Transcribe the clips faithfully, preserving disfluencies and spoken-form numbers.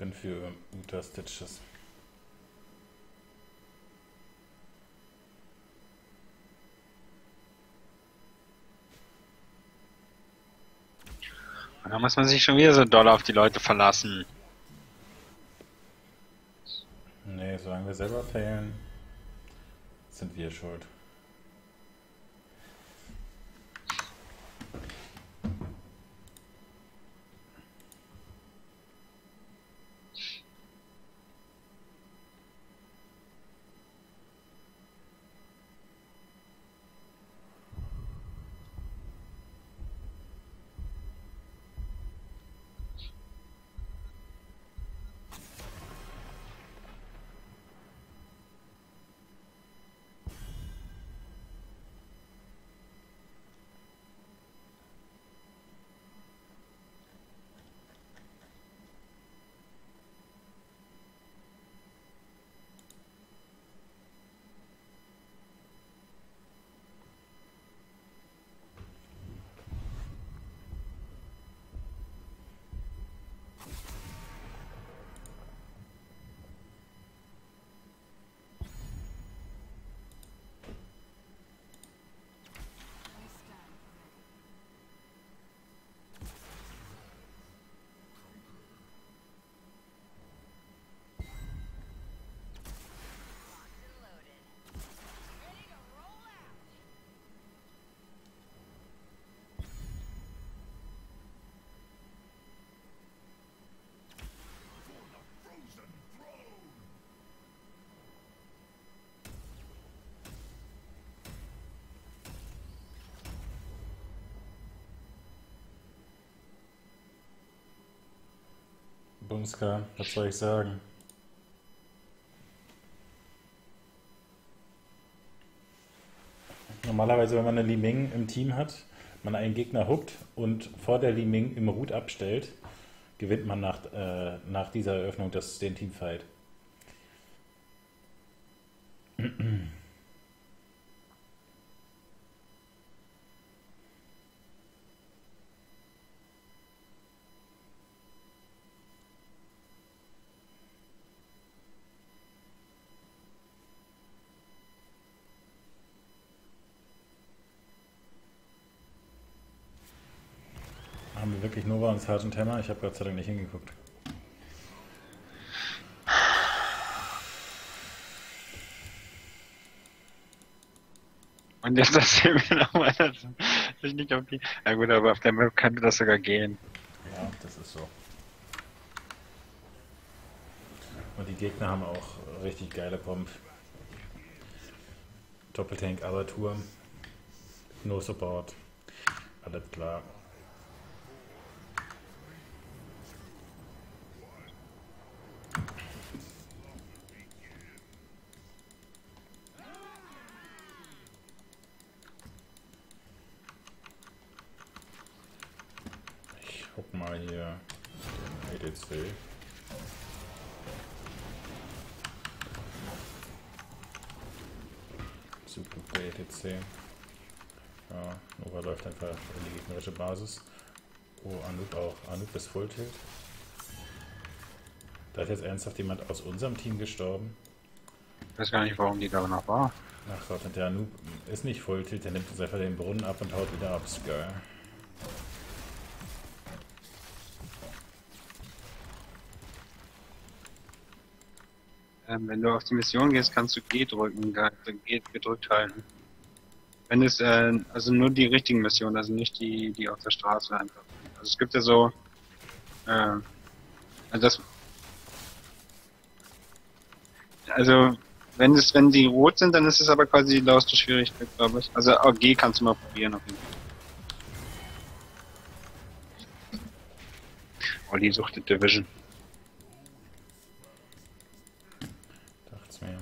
bin für Uta Stitches. Und da muss man sich schon wieder so doll auf die Leute verlassen. Nee, solange wir selber failen, sind wir schuld. Bumska, was soll ich sagen? Normalerweise, wenn man eine Li Ming im Team hat, man einen Gegner hookt und vor der Li Ming im Root abstellt, gewinnt man nach, äh, nach dieser Eröffnung das, den Teamfight. Haben wir wirklich Nova und Sergeant Hammer? Ich habe Gott sei Dank nicht hingeguckt. Und jetzt erzählen wir nochmal, dass ich nicht auf die... Ja gut, aber auf der Map könnte das sogar gehen. Ja, das ist so. Und die Gegner haben auch richtig geile Pomp. Doppeltank, aber Turm. No Support. Alles klar. Ich guck mal hier. E D C. Super E D C. Ja, Nova läuft einfach in die gegnerische Basis. Oh, Anub auch. Anub ist Full Tilt. Da ist jetzt ernsthaft jemand aus unserem Team gestorben. Ich weiß gar nicht, warum die da noch war. Ach Gott, der Anub ist nicht Full Tilt, der nimmt uns einfach den Brunnen ab und haut wieder ab. Geil. Ähm, wenn du auf die Mission gehst, kannst du G drücken, da G gedrückt halten. Wenn es, äh, also nur die richtigen Missionen, also nicht die, die auf der Straße einfach. Also es gibt ja so, äh, also das, also wenn es, wenn die rot sind, dann ist es aber quasi die lauste Schwierigkeit, glaube ich. Also auch G kannst du mal probieren auf jeden Fall. Olli sucht die Division. Dacht's mir.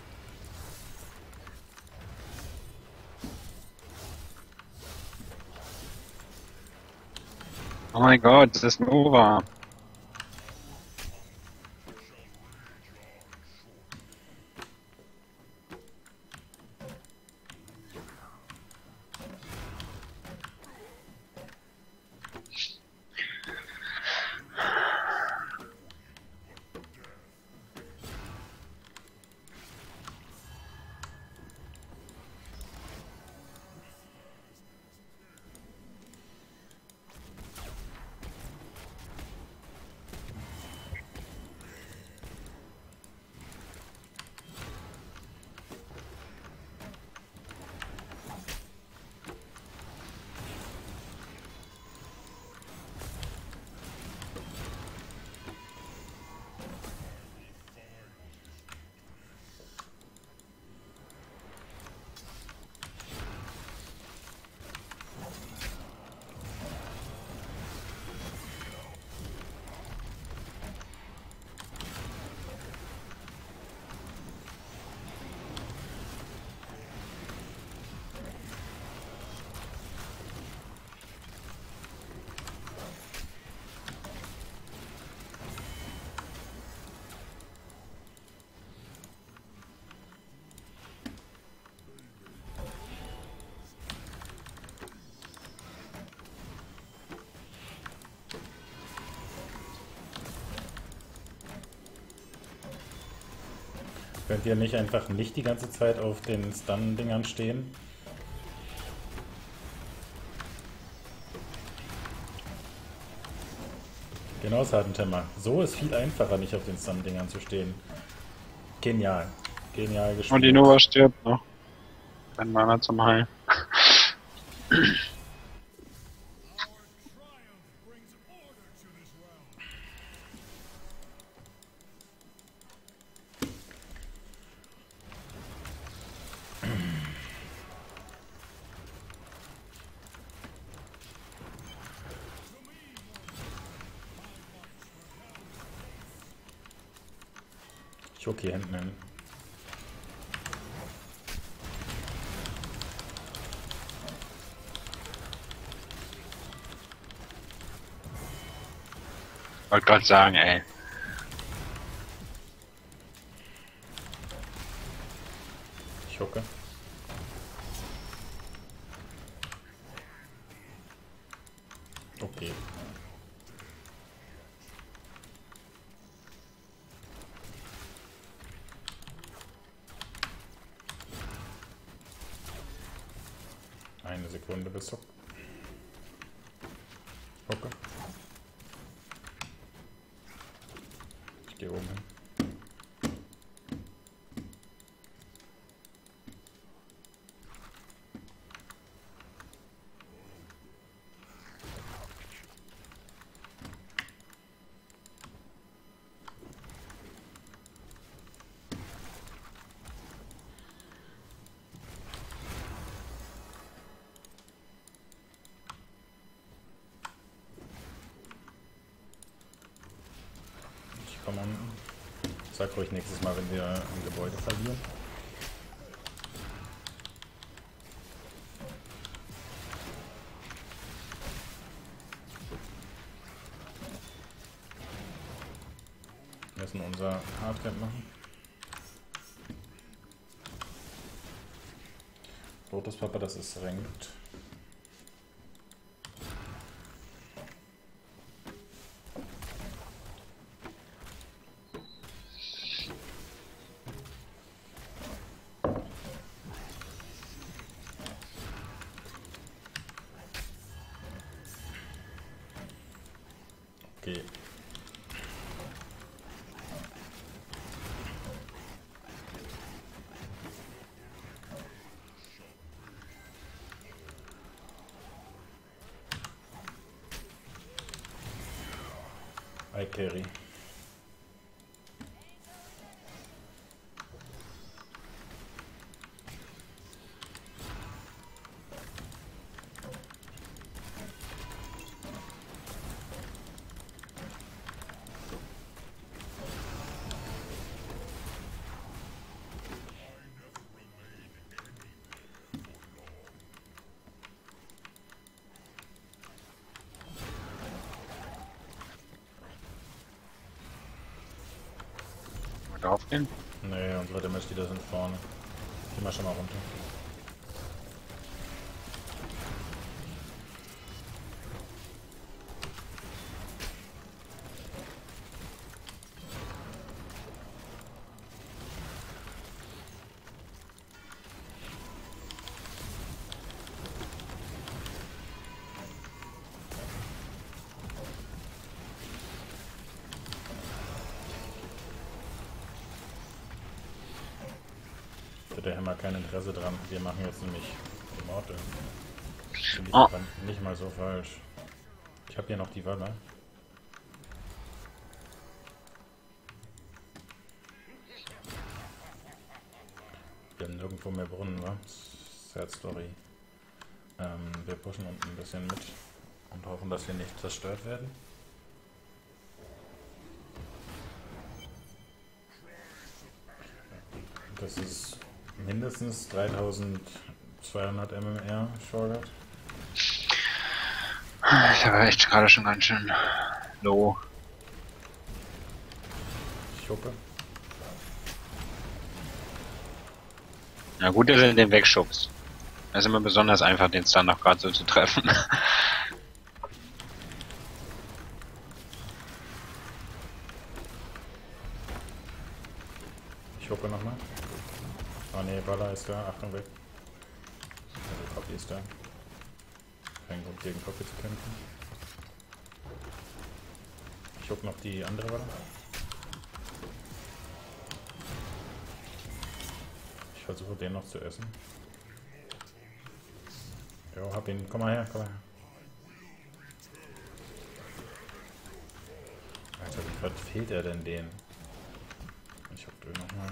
Oh mein Gott, das ist Nova. Könnt ihr nicht einfach nicht die ganze Zeit auf den Stun-Dingern stehen? Genau, Sadentemmer. So ist viel einfacher, nicht auf den Stun-Dingern zu stehen. Genial. Genial gespielt. Und die Nova stirbt noch. Ein Mana zum Heilen. Ich gucke hier hinten hin. Wollte gerade sagen, ey. Ich gucke. Okay. Eine Sekunde bis so. Okay. Ich gehe oben hin. Komm an. Sag ruhig nächstes Mal, wenn wir ein Gebäude verlieren. Wir müssen unser Hardcamp machen. Rotes Papa, das ist Ranked. Okay. I carry. Aufgehen? Nee, unsere Damage-Leader sind vorne. Geh mal schon mal runter. Der Hammer kein Interesse dran. Wir machen jetzt nämlich Immortal. Finde ich Oh. aber nicht mal so falsch. Ich habe hier noch die Walle. Wir haben nirgendwo mehr Brunnen, wa? Sad Story. Ähm, wir pushen unten ein bisschen mit und hoffen, dass wir nicht zerstört werden. Das ist mindestens dreitausendzweihundert M M R Shortcut. Ich habe echt gerade schon ganz schön low. Ich gucke. Na gut, dass er den wegschubst. Das ist immer besonders einfach, den Stun noch gerade so zu treffen. Ich hucke nochmal. Oh ne, Baller ist da. Achtung weg. Also Copy ist da. Kein Grund gegen Copy zu kämpfen. Ich huck noch die andere Baller. Ich versuche den noch zu essen. Jo, hab ihn. Komm mal her, komm mal her. Alter, wie weit fehlt er denn den? Ich hab den nochmal.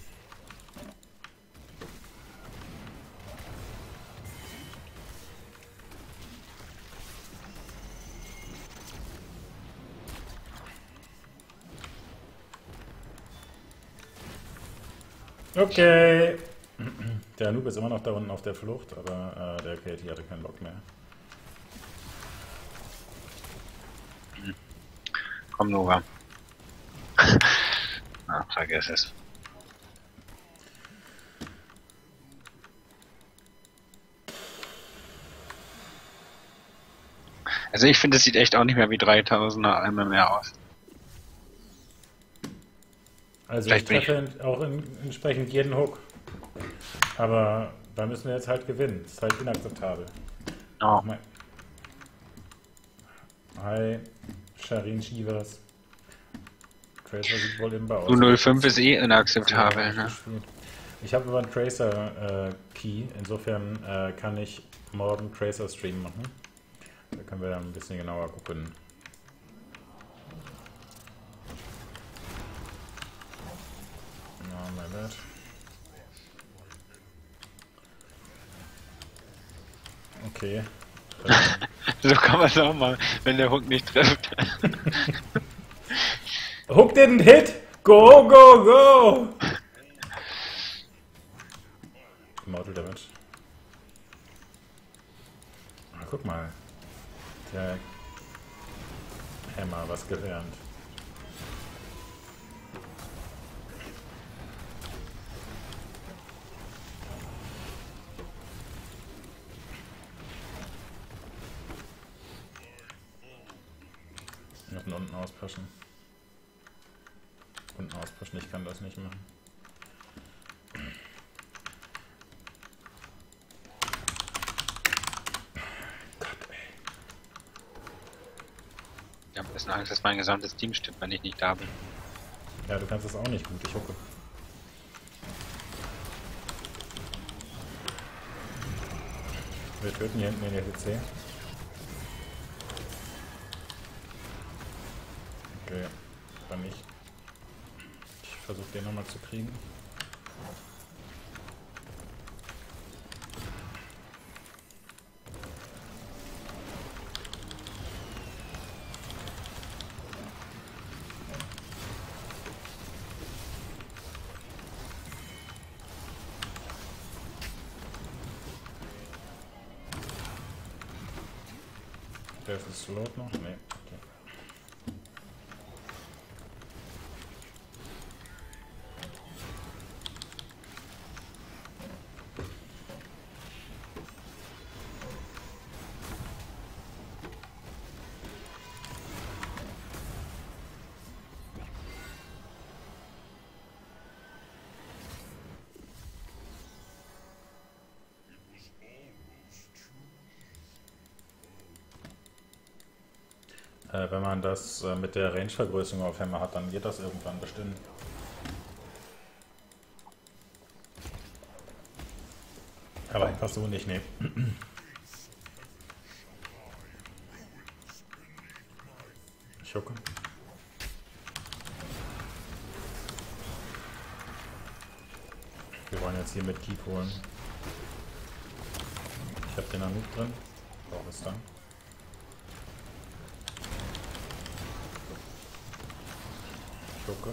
Okay. Der Noob ist immer noch da unten auf der Flucht, aber äh, der Katie hatte keinen Bock mehr. Komm, Nova. Na, vergiss es. Also ich finde, es sieht echt auch nicht mehr wie dreitausender M M R aus. Also Vielleicht ich treffe auch in, entsprechend jeden Hook. Aber da müssen wir jetzt halt gewinnen. Das ist halt inakzeptabel. Oh. Hi, Sharin Shivers. Tracer sieht wohl im Bau aus. U null fünf ist eh inakzeptabel, ne? Ich habe aber einen Tracer-Key. Äh, Insofern äh, kann ich morgen Tracer-Stream machen. Da können wir dann ein bisschen genauer gucken. Na, mein Wert. Okay. So kann man es auch mal, wenn der Hook nicht trifft. Hook didn't hit! Go, go, go! Mortal Damage. Ah, guck mal. Der Hammer, was gelernt. Müssen unten auspushen. Unten auspushen, ich kann das nicht machen. Gott, ey. Ich habe ein bisschen Angst, dass mein gesamtes Team stirbt, wenn ich nicht da bin. Ja, du kannst das auch nicht gut, ich hucke. Wir töten hier hinten den E T C. Okay, dann nicht. Ich versuche den nochmal zu kriegen. Der ist es Slot noch? Nee. Okay. Äh, wenn man das äh, mit der Range-Vergrößerung auf Hammer hat, dann geht das irgendwann bestimmt. Aber einfach so nicht, ne. Ich hucke. Wir wollen jetzt hier mit Keep holen. Ich habe den Amik drin. Brauche es dann. Ich hucke.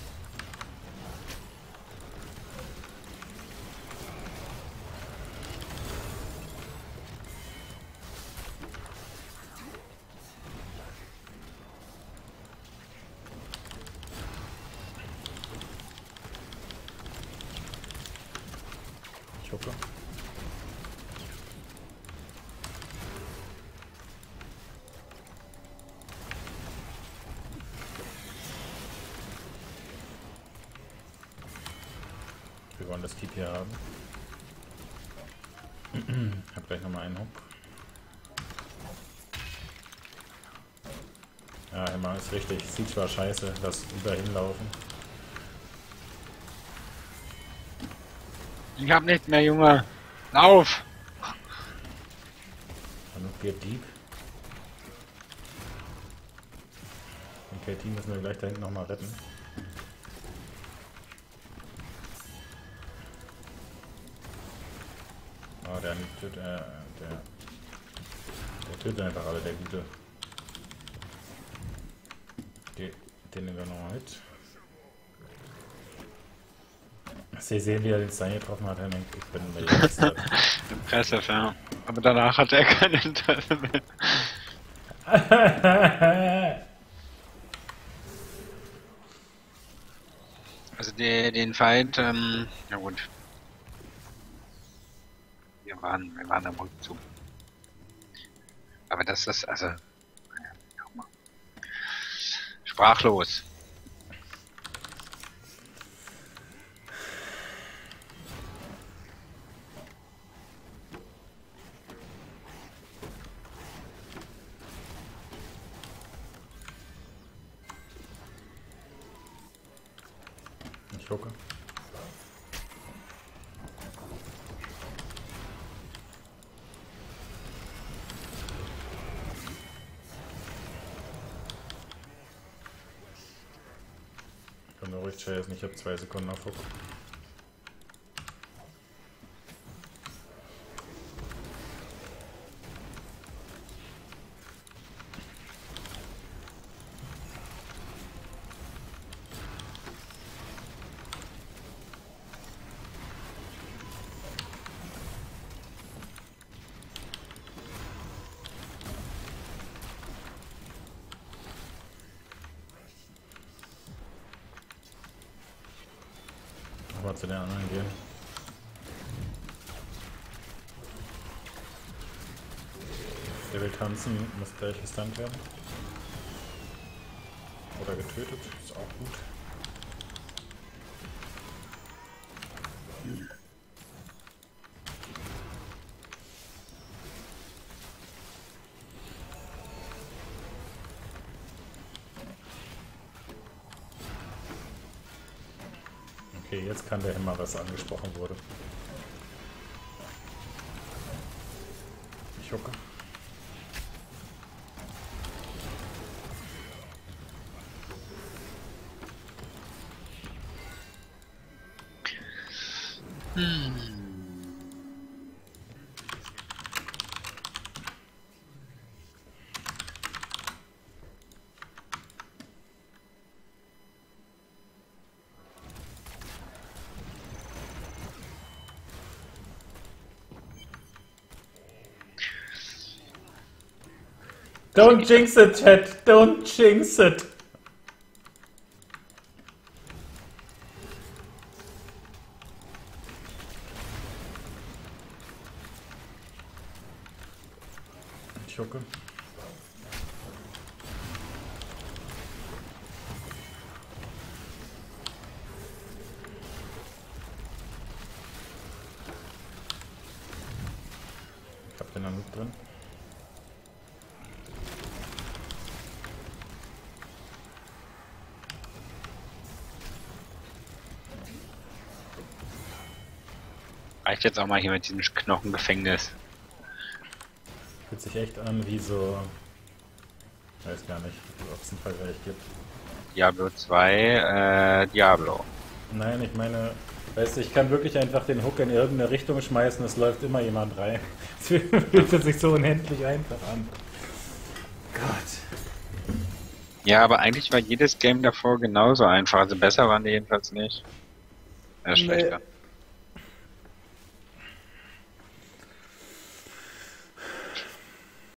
Ich hucke. wir wollen das Keep hier haben. Ich hab gleich nochmal einen Hook. Ja, immer ist richtig. Sieht zwar scheiße, das über hinlaufen. Ich hab nichts mehr, Junge. Lauf! Genug geht Dieb. Okay, Team müssen wir gleich da hinten nochmal retten. Oh, der tötet, äh, der, der tötet einfach alle, der Gute. Okay, den nehmen wir nochmal mit. Sie sehen, wie er den Stein getroffen hat, Henning. Ich bin mir jetzt. Impressive, ja. Aber danach hat er kein Interesse mehr. Also der, den Fight, ähm, na gut. Wir waren, wir waren am Rückzug. Aber das ist, also, naja, schau mal. Sprachlos. Ich gucke. Ich kann nur ruhig chasen, ich habe zwei Sekunden auf Hook. Mal zu den anderen gehen. Der will tanzen, muss gleich gestunt werden. Oder getötet, ist auch gut. Okay, jetzt kann der immer, was angesprochen wurde. Ich hucke. Hm. Don't jinx it, Chat! Don't jinx it! Ich hucke. Ich hab den dann mit drin. Reicht jetzt auch mal hier mit diesem Knochengefängnis. Fühlt sich echt an wie so... Ich weiß gar nicht, ob es einen Vergleich gibt. Diablo zwei, äh, Diablo. Nein, ich meine, weißt du, ich kann wirklich einfach den Hook in irgendeine Richtung schmeißen, es läuft immer jemand rein. Es fühlt sich so unendlich einfach an. Gott. Ja, aber eigentlich war jedes Game davor genauso einfach. Also besser waren die jedenfalls nicht. Ja, schlechter. Nee.